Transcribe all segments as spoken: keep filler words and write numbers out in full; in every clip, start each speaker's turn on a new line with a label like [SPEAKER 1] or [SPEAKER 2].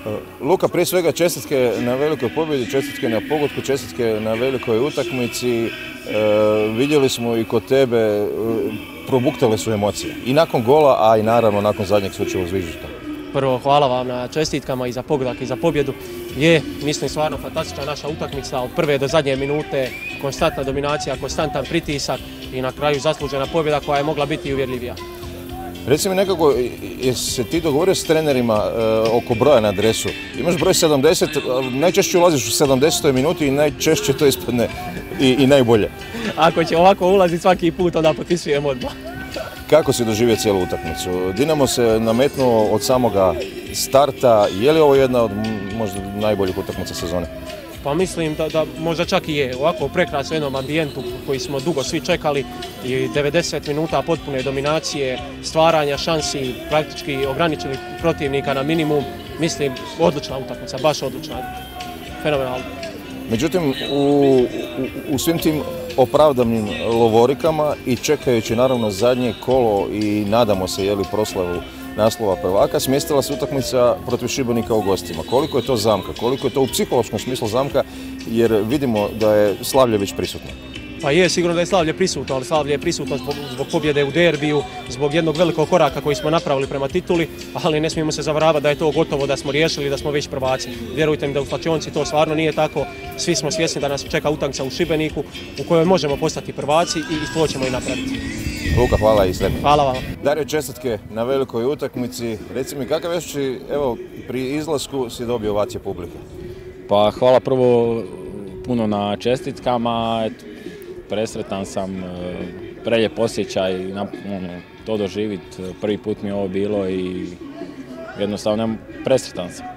[SPEAKER 1] Luka, prije svega čestitke na velikoj pobjedi, čestitke na pogodku, čestitke na velikoj utakmici. E, vidjeli smo i kod tebe, e, probuktale su emocije. I nakon gola, a i naravno nakon zadnjeg slučajevog zviždišta.
[SPEAKER 2] Prvo, hvala vam na čestitkama i za pogodak i za pobjedu. Je, mislim, stvarno fantastična naša utakmica, od prve do zadnje minute, konstantna dominacija, konstantan pritisak i na kraju zaslužena pobjeda koja je mogla biti uvjerljivija.
[SPEAKER 1] Reci mi nekako, jesi se ti dogovorio s trenerima e, oko broja na dresu? Imaš broj sedamdeset, najčešće ulaziš u sedamdesetoj minuti i najčešće to ispadne i, i najbolje.
[SPEAKER 2] Ako će ovako ulaziti svaki put, onda potpisujem odmah.
[SPEAKER 1] Kako si doživio cijelu utakmicu? Dinamo se nametnuo od samoga starta. Je li ovo jedna od možda najboljih utakmica sezone?
[SPEAKER 2] Pa mislim da, da možda čak i je. Ovako u prekrasnom jednom ambijentu koji smo dugo svi čekali i devedeset minuta potpune dominacije, stvaranja šansi, praktički ograničili protivnika na minimum. Mislim, odlična utakmica, baš odlična. Fenomenalno.
[SPEAKER 1] Međutim, u, u, u svim tim opravdanim lovorikama i čekajući naravno zadnje kolo i nadamo se jeli proslavu naslova prvaka, smjestila se utakmica protiv Šibenika u gostima. Koliko je to zamka, koliko je to u psihološkom smislu zamka, jer vidimo da je Slavlje već prisutno.
[SPEAKER 2] Pa je, sigurno da je Slavlje prisutno, ali Slavlje je prisutno zbog, zbog pobjede u derbiju, zbog jednog velikog koraka koji smo napravili prema tituli, ali ne smijemo se zavaravati da je to gotovo, da smo riješili, da smo već prvaci. Vjerujte mi da u slačionici to stvarno nije tako, svi smo svjesni da nas čeka utakmica u Šibeniku u kojoj možemo postati prvaci i to ćemo i napraviti.
[SPEAKER 1] Luka, hvala i sretno.
[SPEAKER 2] Hvala vam.
[SPEAKER 1] Dario, čestitke na velikoj utakmici. Reci mi, kakav još evo, pri izlasku si dobio ovacije publike?
[SPEAKER 3] Pa hvala prvo puno na čestitkama. Eto, presretan sam, prelijep osjećaj, ono, to doživjeti. Prvi put mi je ovo bilo i jednostavno presretan sam.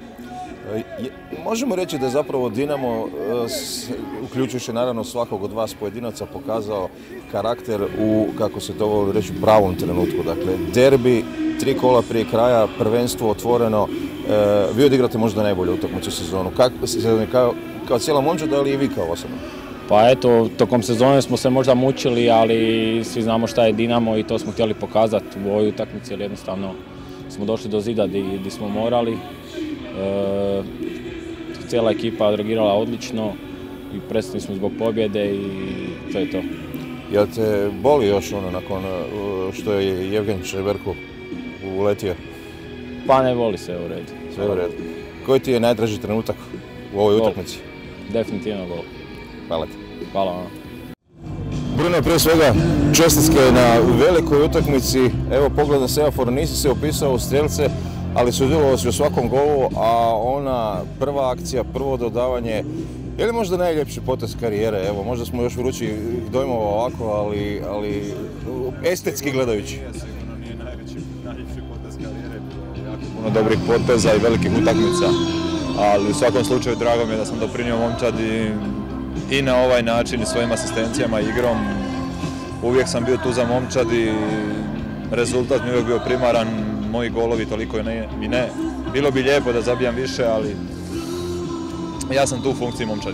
[SPEAKER 1] Možemo reći da je zapravo Dinamo, uključujući naravno svakog od vas pojedinaca, pokazao karakter u, kako se to voli reći, pravom trenutku. Dakle, derbi, tri kola prije kraja, prvenstvo otvoreno. E, vi odigrate možda najbolju utakmicu sezonu. Kako, kao, kao cijela momčad, ali i vi kao osobno?
[SPEAKER 3] Pa eto, tokom sezone smo se možda mučili, ali svi znamo šta je Dinamo i to smo htjeli pokazati u ovoj utakmici, jer jednostavno smo došli do zida gdje smo morali. E, cijela ekipa odreagirala odlično i presretni smo zbog pobjede i to je to.
[SPEAKER 1] Jel te boli još ono nakon što je Jevgenij Šeberko uletio?
[SPEAKER 3] Pa ne boli, sve u redu.
[SPEAKER 1] Sve u redu. Koji ti je najdraži trenutak u ovoj
[SPEAKER 3] gol.
[SPEAKER 1] Utakmici?
[SPEAKER 3] Definitivno gol.
[SPEAKER 1] Hvala ti.
[SPEAKER 3] Hvala vam.
[SPEAKER 1] Bruno, prije svega čestitke na velikoj utakmici. Evo, pogled na semafor, nisi se upisao u strelce, ali sudjelovao si u svakom golu, a ona prva akcija, prvo dodavanje, je li možda najljepši potez karijere? Evo, možda smo još vrući dojmova ovako, ali, ali estetski gledajući.
[SPEAKER 4] Sigurno nije najveći, najljepši potez karijere, bilo jako puno dobrih poteza i velikih utakmica, ali u svakom slučaju drago mi je da sam doprinio momčadi i na ovaj način i svojim asistencijama i igrom. Uvijek sam bio tu za momčadi, rezultat mi je uvijek bio primaran, moji golovi toliko mi ne. Bilo bi lijepo da zabijam više, ali ja sam tu u funkciji momčadi.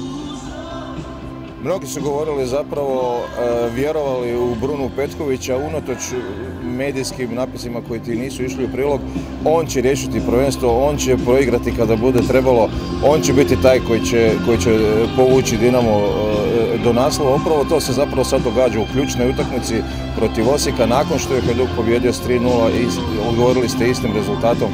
[SPEAKER 1] Mnogi su govorili zapravo, e, vjerovali u Brunu Petkovića, unatoč medijskim napisima koji ti nisu išli u prilog. On će riješiti prvenstvo, on će proigrati kada bude trebalo, on će biti taj koji će, koji će povući Dinamo e, do naslova. Upravo to se zapravo sad događa u ključnoj utakmici protiv Osijeka, nakon što je Hajduk pobjedio s tri nula i odgovorili ste istim rezultatom.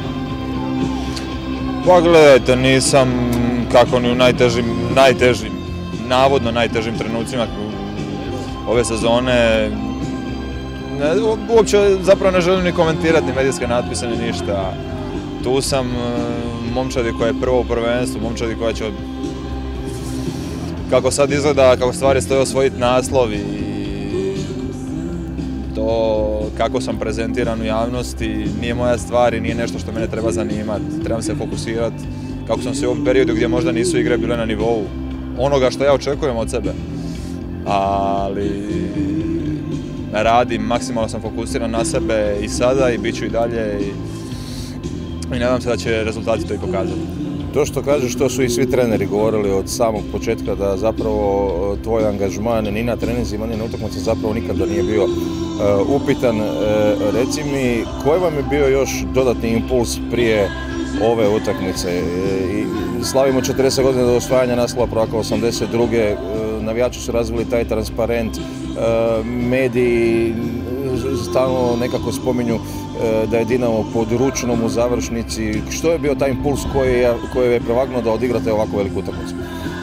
[SPEAKER 4] Pa gledajte, nisam kako ni u najtežim, najtežim navodno najtežim trenucima ove sezone. Ne, uopće zapravo ne želim ni komentirati ni medijske natpise ni ništa. Tu sam momčadi koja je prvo u prvenstvu, momčadi koja će, kako sad izgleda, kako stvari stoje, osvojiti naslov i to kako sam prezentiran u javnosti nije moja stvar i nije nešto što mene treba zanimati. Trebam se fokusirati kako sam se u ovom periodu gdje možda nisu igre bile na nivou onoga što ja očekujem od sebe, ali radim, maksimalno sam fokusiran na sebe i sada i bit ću i dalje i, i nadam se da će rezultati to i pokazati.
[SPEAKER 1] To što kažeš, to su i svi treneri govorili od samog početka, da zapravo tvoj angažman ni na treninzima ni na utakmici zapravo nikada nije bio uh, upitan. Uh, reci mi, koji vam je bio još dodatni impuls prije ove utakmice. I slavimo četrdeset godina do osvajanja naslova prvaka osamdeset druge. Navijači su razvili taj transparent, mediji stalno nekako spominju da je Dinamo pod ručnom u završnici. Što je bio taj impuls koji je prevagnuo da odigrate ovako veliku utakmicu?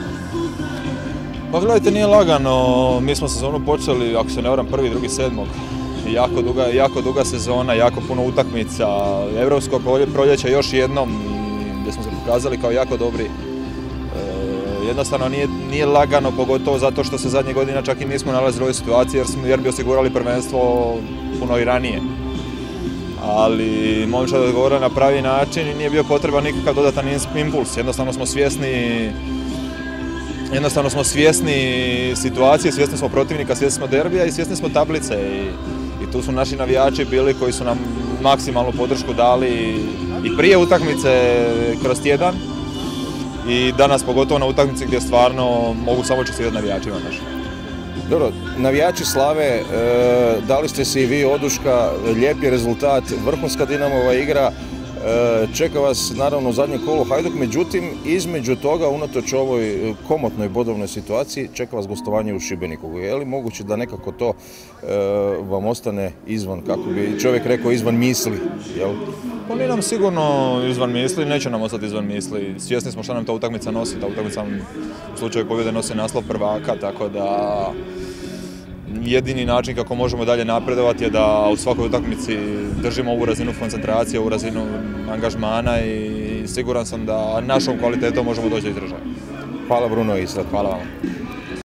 [SPEAKER 4] Pa gledajte, nije lagano, mi smo sezonu počeli, ako se ne varam, prvi, drugi, sedmog. Jako duga, jako duga sezona, jako puno utakmica, Europsko proljeće još jednom, gdje smo se pokazali kao jako dobri. E, jednostavno nije, nije lagano, pogotovo zato što se zadnje godina čak i nismo nalazili u ovoj situaciji jer, smo, jer bi osigurali prvenstvo puno i ranije. Ali momčad odgovorila na pravi način i nije bio potreban nikakav dodatan impuls, jednostavno smo svjesni Jednostavno smo svjesni situacije, svjesni smo protivnika, svjesni smo derbija i svjesni smo tablice. I, i tu su naši navijači bili koji su nam maksimalnu podršku dali i prije utakmice kroz tjedan i danas pogotovo na utakmici gdje stvarno mogu samo čestitati navijačima našim.
[SPEAKER 1] Dobro, navijači slave, e, dali ste si i vi oduška, lijep je rezultat, vrhunska Dinamova igra. Čeka vas naravno u zadnjem kolu Hajduk, međutim između toga, unatoč ovoj komotnoj bodovnoj situaciji, čeka vas gostovanje u Šibeniku. Je li moguće da nekako to e, vam ostane izvan, kako bi čovjek rekao, izvan misli? Jel?
[SPEAKER 4] Pa nije nam sigurno izvan misli, neće nam ostati izvan misli. Svjesni smo što nam ta utakmica nosi, ta utakmica u slučaju pobjede nosi naslov prvaka, tako da jedini način kako možemo dalje napredovati je da u svakoj utakmici držimo ovu razinu koncentracije, ovu razinu angažmana i siguran sam da našom kvalitetom možemo doći do izražaja.
[SPEAKER 1] Hvala Bruno i sad.
[SPEAKER 4] Hvala vam.